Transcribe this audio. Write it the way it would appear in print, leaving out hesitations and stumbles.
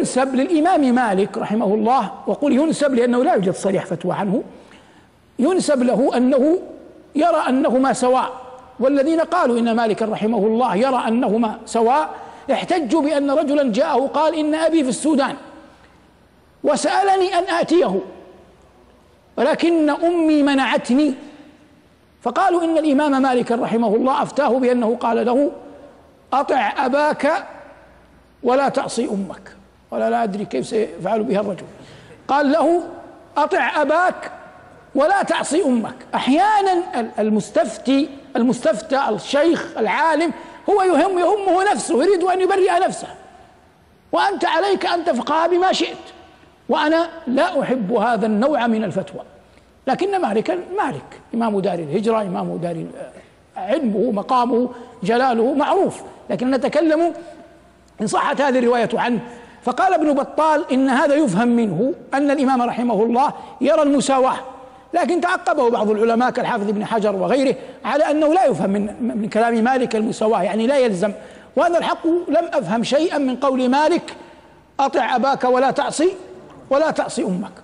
وينسب للإمام مالك رحمه الله، وقل ينسب لأنه لا يوجد صريح فتوى عنه، ينسب له أنه يرى أنهما سواء، والذين قالوا إن مالكا رحمه الله يرى أنهما سواء احتجوا بأن رجلا جاءه قال إن أبي في السودان وسألني أن آتيه ولكن أمي منعتني، فقالوا إن الإمام مالك رحمه الله أفتاه بأنه قال له أطع أباك ولا تعصي أمك، ولا لا أدري كيف سيفعل بها الرجل، قال له أطع أباك ولا تعصي أمك. أحيانا المستفتى الشيخ العالم هو يهمه نفسه، يريد أن يبرئ نفسه، وأنت عليك أن تفقه بما شئت، وأنا لا أحب هذا النوع من الفتوى. لكن مالك إمام دار الهجرة، إمام دار علمه مقامه جلاله معروف، لكن نتكلم إن صحت هذه الرواية عنه. فقال ابن بطال إن هذا يفهم منه أن الإمام رحمه الله يرى المساواة، لكن تعقبه بعض العلماء كالحافظ ابن حجر وغيره على أنه لا يفهم من كلام مالك المساواة، يعني لا يلزم. وأنا الحق لم أفهم شيئا من قول مالك أطع أباك ولا تعصي أمك.